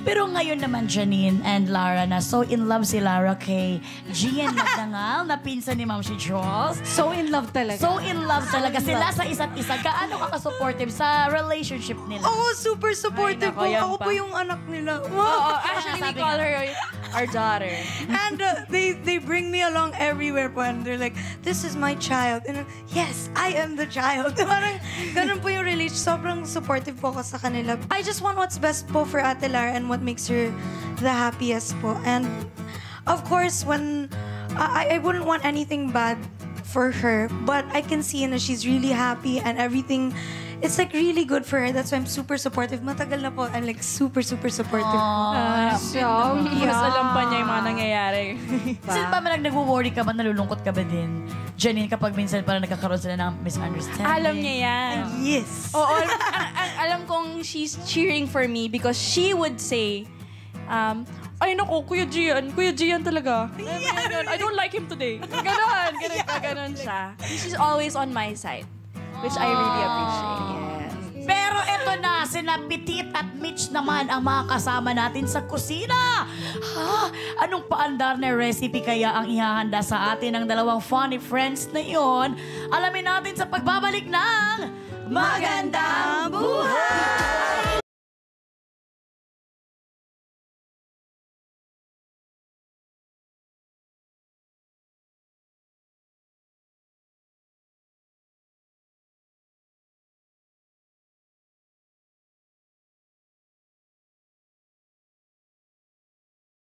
Pero ngayon naman, Janine and Lara, na so in love si Lara kay Gian Magdangal, na pinsan ni Ma'am si Jules. So in love talaga. So in love talaga sila sa isa't isa. Gaano ka ka-supportive sa relationship nila? Oo, super supportive po. Ako po yung anak nila. Oh, actually, we call her our daughter. And they bring me along everywhere po. And they're like, this is my child. And yes, I am the child. Parang ganun po yung relation. Sobrang supportive po ako sa kanila. I just want what's best po for Ate Lara and what makes her the happiest po. And of course, when I wouldn't want anything bad for her, but I can see na she's really happy and everything. It's like really good for her. That's why I'm super supportive. Matagal na po. I'm like super supportive. Mas alam pa niya yung mga nangyayari. Sino ba man nag-worry ka ba, nalulungkot ka ba din? Janine, kapag minsan parang nagkakaroon sila ng misunderstanding. Alam niya yan. Yes. Oo, alam kong she's cheering for me because she would say, ay naku, Kuya Gian talaga. I don't like him today. Ganon siya. She's always on my side, which I really appreciate. Yes. Pero eto na, sina Petit at Mitch naman ang mga kasama natin sa kusina. Anong paandar na recipe kaya ang ihahanda sa atin ng dalawang funny friends na yon? Alamin natin sa pagbabalik ng Magandang Buhay!